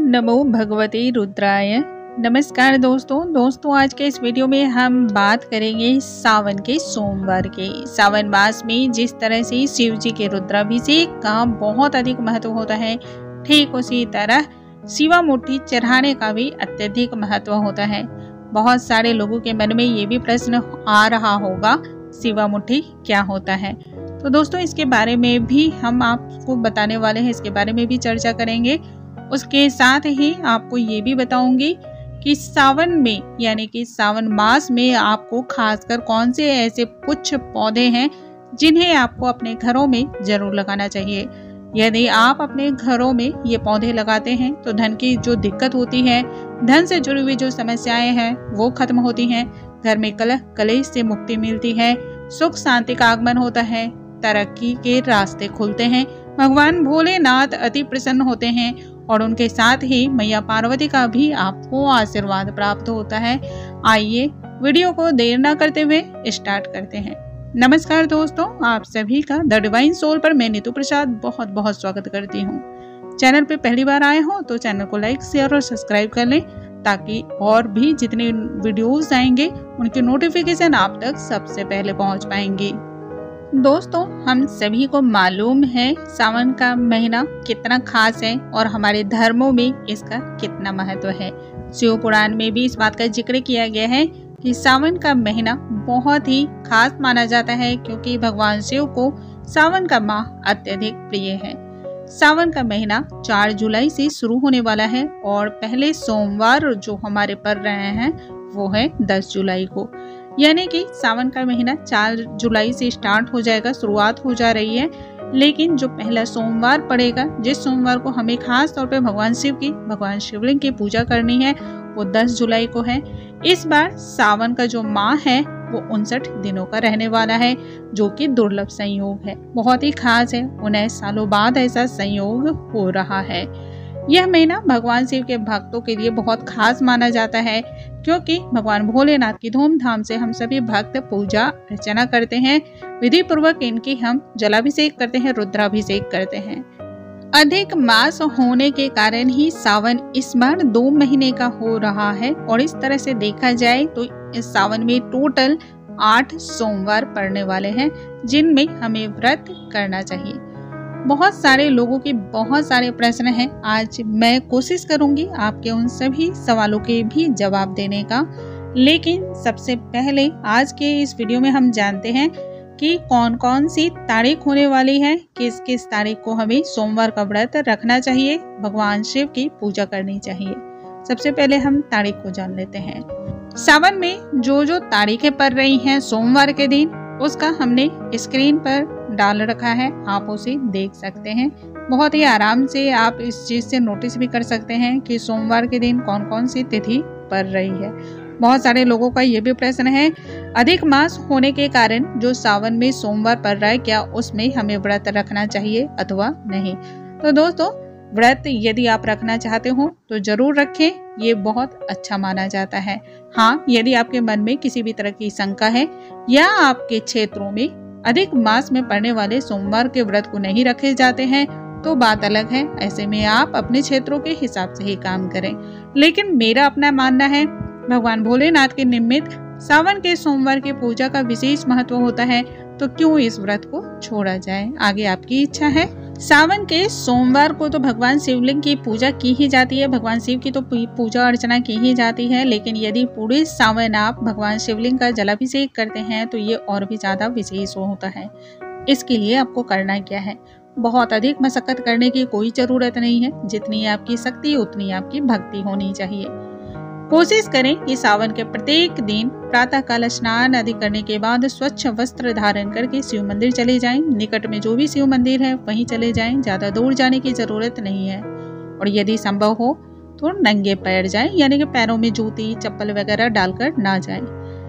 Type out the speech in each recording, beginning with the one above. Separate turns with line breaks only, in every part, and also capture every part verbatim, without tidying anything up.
नमो भगवते रुद्राय। नमस्कार दोस्तों दोस्तों आज के इस वीडियो में हम बात करेंगे सावन के सोमवार के। सावन मास में जिस तरह से शिव जी के रुद्राभिषेक का बहुत अधिक महत्व होता है, ठीक उसी तरह शिवा मुट्ठी चढ़ाने का भी अत्यधिक महत्व होता है। बहुत सारे लोगों के मन में ये भी प्रश्न आ रहा होगा, शिवा मुट्ठी क्या होता है। तो दोस्तों इसके बारे में भी हम आपको बताने वाले हैं, इसके बारे में भी चर्चा करेंगे। उसके साथ ही आपको ये भी बताऊंगी कि सावन में यानी कि सावन मास में आपको खासकर कौन से ऐसे कुछ पौधे हैं जिन्हें आपको अपने घरों में जरूर लगाना चाहिए। यदि आप अपने घरों में ये पौधे लगाते हैं तो धन की जो दिक्कत होती है, धन से जुड़ी हुई जो समस्याएं हैं वो खत्म होती हैं, घर में कलह कलेश से मुक्ति मिलती है, सुख शांति का आगमन होता है, तरक्की के रास्ते खुलते हैं, भगवान भोलेनाथ अति प्रसन्न होते हैं और उनके साथ ही मैया पार्वती का भी आपको आशीर्वाद प्राप्त होता है। आइए वीडियो को देर न करते हुए स्टार्ट करते हैं। नमस्कार दोस्तों, आप सभी का द डिवाइन सोल पर मैं नीतू प्रसाद बहुत बहुत स्वागत करती हूँ। चैनल पे पहली बार आए हो तो चैनल को लाइक शेयर और सब्सक्राइब कर लें ताकि और भी जितने वीडियोस आएंगे उनकी नोटिफिकेशन आप तक सबसे पहले पहुँच पाएंगी। दोस्तों हम सभी को मालूम है सावन का महीना कितना खास है और हमारे धर्मों में इसका कितना महत्व है। शिव पुराण में भी इस बात का जिक्र किया गया है कि सावन का महीना बहुत ही खास माना जाता है क्योंकि भगवान शिव को सावन का माह अत्यधिक प्रिय है। सावन का महीना चार जुलाई से शुरू होने वाला है और पहले सोमवार जो हमारे पड़ रहे हैं वो है दस जुलाई को, यानी कि सावन का महीना चार जुलाई से स्टार्ट हो जाएगा, शुरुआत हो जा रही है। लेकिन जो पहला सोमवार पड़ेगा, जिस सोमवार को हमें खास तौर पे भगवान शिव की भगवान शिवलिंग की पूजा करनी है, वो दस जुलाई को है। इस बार सावन का जो माह है वो उनसठ दिनों का रहने वाला है, जो कि दुर्लभ संयोग है, बहुत ही खास है। उन्नीस सालों बाद ऐसा संयोग हो रहा है। यह महीना भगवान शिव के भक्तों के लिए बहुत खास माना जाता है क्योंकि भगवान भोलेनाथ की धूमधाम से हम सभी भक्त पूजा अर्चना करते हैं, विधि पूर्वक इनकी हम जलाभिषेक करते हैं, रुद्राभिषेक करते हैं। अधिक मास होने के कारण ही सावन इस बार दो महीने का हो रहा है और इस तरह से देखा जाए तो इस सावन में टोटल आठ सोमवार पड़ने वाले हैं जिनमें हमें व्रत करना चाहिए। बहुत सारे लोगों के बहुत सारे प्रश्न हैं। आज मैं कोशिश करूंगी आपके उन सभी सवालों के भी जवाब देने का। लेकिन सबसे पहले आज के इस वीडियो में हम जानते हैं कि कौन कौन सी तारीख होने वाली है, किस किस तारीख को हमें सोमवार का व्रत रखना चाहिए, भगवान शिव की पूजा करनी चाहिए। सबसे पहले हम तारीख को जान लेते हैं। सावन में जो जो तारीखें पड़ रही हैं सोमवार के दिन, उसका हमने स्क्रीन पर डाल रखा है, आप उसे देख सकते हैं। बहुत ही आराम से आप इस चीज से नोटिस भी कर सकते हैं कि सोमवार के दिन कौन कौन सी तिथि पड़ रही है। बहुत सारे लोगों का ये भी प्रश्न है, अधिक मास होने के कारण जो सावन में सोमवार पड़ रहा है, क्या उसमें हमें व्रत रखना चाहिए अथवा नहीं। तो दोस्तों व्रत यदि आप रखना चाहते हो तो जरूर रखें, ये बहुत अच्छा माना जाता है। हाँ, यदि आपके मन में किसी भी तरह की शंका है या आपके क्षेत्रों में अधिक मास में पड़ने वाले सोमवार के व्रत को नहीं रखे जाते हैं तो बात अलग है। ऐसे में आप अपने क्षेत्रों के हिसाब से ही काम करें। लेकिन मेरा अपना मानना है भगवान भोलेनाथ के निमित्त सावन के सोमवार की पूजा का विशेष महत्व होता है, तो क्यों इस व्रत को छोड़ा जाए, आगे आपकी इच्छा है। सावन के सोमवार को तो भगवान शिवलिंग की पूजा की ही जाती है, भगवान शिव की तो पूजा अर्चना की ही जाती है। लेकिन यदि पूरे सावन आप भगवान शिवलिंग का जलाभिषेक करते हैं तो ये और भी ज्यादा विशेष होता है। इसके लिए आपको करना क्या है, बहुत अधिक मशक्कत करने की कोई जरूरत नहीं है। जितनी आपकी शक्ति उतनी आपकी भक्ति होनी चाहिए। कोशिश करें कि सावन के प्रत्येक दिन प्रातः काल स्नान आदि करने के बाद स्वच्छ वस्त्र धारण करके शिव मंदिर चले जाएं। निकट में जो भी शिव मंदिर है वहीं चले जाएं, ज्यादा दूर जाने की जरूरत नहीं है। और यदि संभव हो तो नंगे पैर जाएं, यानी कि पैरों में जूती चप्पल वगैरह डालकर ना जाएं।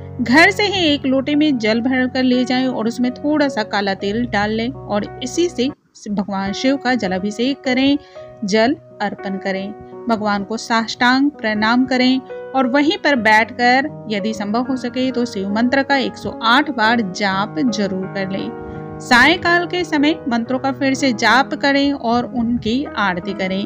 घर से ही एक लोटे में जल भर कर ले जाएं और उसमें थोड़ा सा काला तेल डाल लें और इसी से भगवान शिव का जलाभिषेक करें, जल अर्पण करें, भगवान को साष्टांग प्रणाम करें और वहीं पर बैठकर यदि संभव हो सके तो शिव मंत्र का एक सौ आठ बार जाप जरूर कर लें। सायंकाल के समय मंत्रों का फिर से जाप करें और उनकी आरती करें।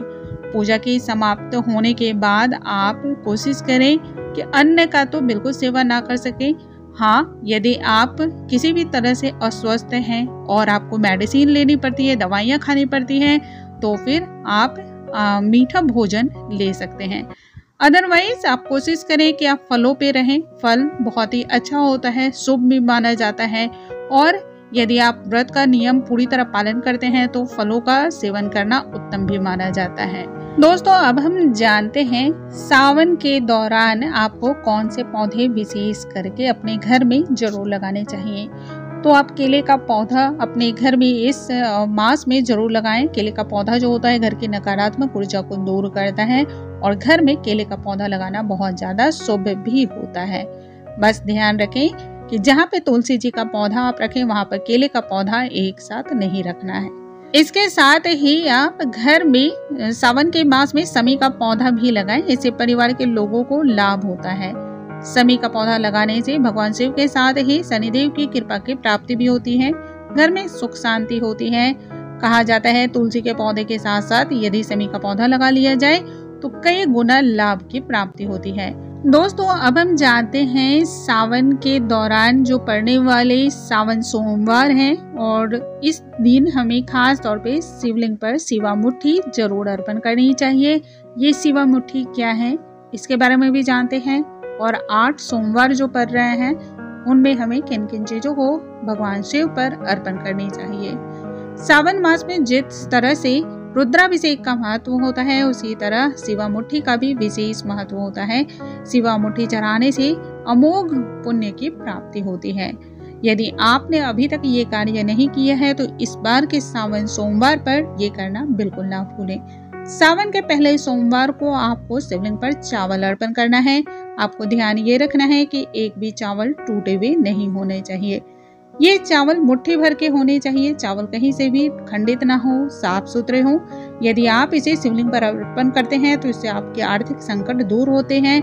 पूजा की समाप्त होने के बाद आप कोशिश करें कि अन्न का तो बिल्कुल सेवन ना कर सकें। हाँ, यदि आप किसी भी तरह से अस्वस्थ हैं और आपको मेडिसिन लेनी पड़ती है, दवाइयाँ खानी पड़ती हैं, तो फिर आप आ, मीठा भोजन ले सकते हैं। अदरवाइज आप कोशिश करें कि आप फलों पे रहें। फल बहुत ही अच्छा होता है, शुभ भी माना जाता है। और यदि आप व्रत का नियम पूरी तरह पालन करते हैं तो फलों का सेवन करना उत्तम भी माना जाता है। दोस्तों, अब हम जानते हैं सावन के दौरान आपको कौन से पौधे विशेष करके अपने घर में जरूर लगाने चाहिए। तो आप केले का पौधा अपने घर में इस मास में जरूर लगाएं। केले का पौधा जो होता है घर की नकारात्मक ऊर्जा को दूर करता है और घर में केले का पौधा लगाना बहुत ज्यादा शुभ भी होता है। बस ध्यान रखें कि जहाँ पे तुलसी जी का पौधा आप रखें वहाँ पर केले का पौधा एक साथ नहीं रखना है। इसके साथ ही आप घर में सावन के मास में समी का पौधा भी लगाएं। इससे परिवार के लोगों को लाभ होता है। समी का पौधा लगाने से भगवान शिव के साथ ही शनिदेव की कृपा की प्राप्ति भी होती है। घर में सुख शांति होती है। कहा जाता है तुलसी के पौधे के साथ साथ यदि समी का पौधा लगा लिया जाए तो कई गुना लाभ की प्राप्ति होती है। दोस्तों, अब हम जानते हैं सावन के दौरान जो पड़ने वाले सावन सोमवार हैं और इस दिन हमें खास तौर पे शिवलिंग पर शिवा मुट्ठी जरूर अर्पण करनी चाहिए। ये शिवा मुट्ठी क्या है इसके बारे में भी जानते हैं। और आठ सोमवार जो पड़ रहे हैं उनमें हमें किन किन चीजों को भगवान शिव पर अर्पण करनी चाहिए। सावन मास में जिस तरह से रुद्राभिषेक का महत्व होता है उसी तरह शिवा मुट्ठी का भी विशेष महत्व होता है। शिवा मुट्ठी चढ़ाने से अमोघ पुण्य की प्राप्ति होती है। यदि आपने अभी तक ये कार्य नहीं किया है तो इस बार के सावन सोमवार पर ये करना बिल्कुल ना भूलें। सावन के पहले सोमवार को आपको शिवलिंग पर चावल अर्पण करना है। आपको ध्यान ये रखना है कि एक भी चावल टूटे हुए नहीं होने चाहिए। ये चावल मुट्ठी भर के होने चाहिए। चावल कहीं से भी खंडित ना हो, साफ सुथरे हो। यदि आप इसे शिवलिंग पर अर्पण करते हैं तो इससे आपके आर्थिक संकट दूर होते हैं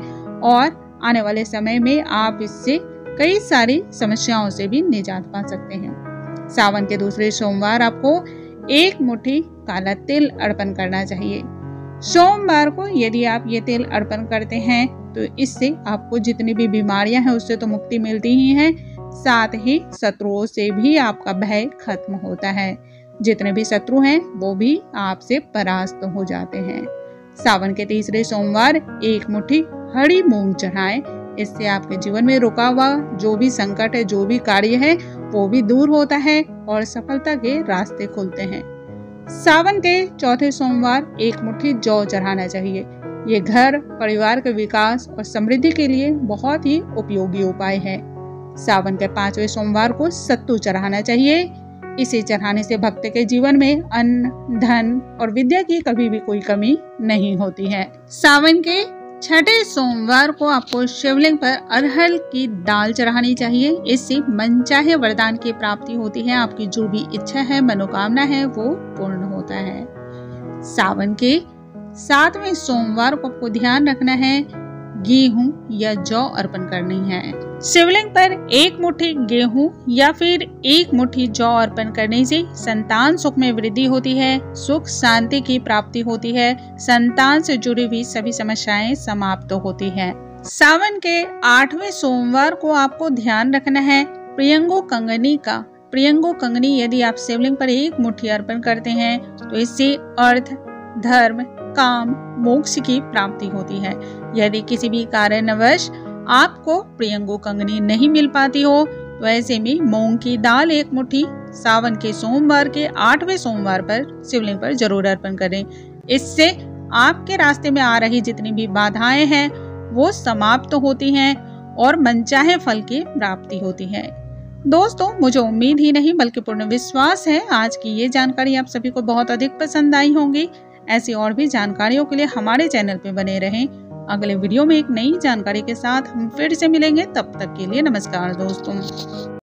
और आने वाले समय में आप इससे कई सारी समस्याओं से भी निजात पा सकते हैं। सावन के दूसरे सोमवार आपको एक मुट्ठी काला तिल अर्पण करना चाहिए। सोमवार को यदि आप ये तिल अर्पण करते हैं तो इससे आपको जितनी भी बीमारियां हैं उससे तो मुक्ति मिलती ही है, साथ ही शत्रुओं से भी आपका भय खत्म होता है। जितने भी शत्रु हैं वो भी आपसे परास्त हो जाते हैं। सावन के तीसरे सोमवार एक मुट्ठी हरी मूंग चढ़ाएं। इससे आपके जीवन में रुका हुआ जो भी संकट है, जो भी कार्य है वो भी दूर होता है और सफलता के रास्ते खुलते हैं। सावन के चौथे सोमवार एक मुट्ठी जौ चढ़ाना चाहिए। ये घर परिवार के विकास और समृद्धि के लिए बहुत ही उपयोगी उपाय है। सावन के पांचवें सोमवार को सत्तू चढ़ाना चाहिए। इसे चढ़ाने से भक्त के जीवन में अन्न, धन और विद्या की कभी भी कोई कमी नहीं होती है। सावन के छठे सोमवार को आपको शिवलिंग पर अरहर की दाल चढ़ानी चाहिए। इससे मनचाहे वरदान की प्राप्ति होती है। आपकी जो भी इच्छा है, मनोकामना है वो पूर्ण होता है। सावन के सातवें सोमवार को आपको ध्यान रखना है गेहूं या जौ अर्पण करनी है। शिवलिंग पर एक मुट्ठी गेहूं या फिर एक मुट्ठी जौ अर्पण करने से संतान सुख में वृद्धि होती है, सुख शांति की प्राप्ति होती है, संतान से जुड़ी हुई सभी समस्याएं समाप्त होती हैं। सावन के आठवें सोमवार को आपको ध्यान रखना है प्रियंगो कंगनी का। प्रियंगो कंगनी यदि आप शिवलिंग पर एक मुट्ठी अर्पण करते हैं तो इससे अर्थ, धर्म, काम, मोक्ष की प्राप्ति होती है। यदि किसी भी कारणवश आपको प्रियंगो कंगनी नहीं मिल पाती हो तो ऐसे में मूंग की दाल एक मुट्ठी सावन के सोमवार के आठवें सोमवार पर शिवलिंग पर जरूर अर्पण करें। इससे आपके रास्ते में आ रही जितनी भी बाधाएं हैं वो समाप्त होती हैं और मनचाहे फल की प्राप्ति होती है। दोस्तों, मुझे उम्मीद ही नहीं बल्कि पूर्ण विश्वास है आज की ये जानकारी आप सभी को बहुत अधिक पसंद आई होंगी। ऐसी और भी जानकारियों के लिए हमारे चैनल पे बने रहें। अगले वीडियो में एक नई जानकारी के साथ हम फिर से मिलेंगे। तब तक के लिए नमस्कार दोस्तों।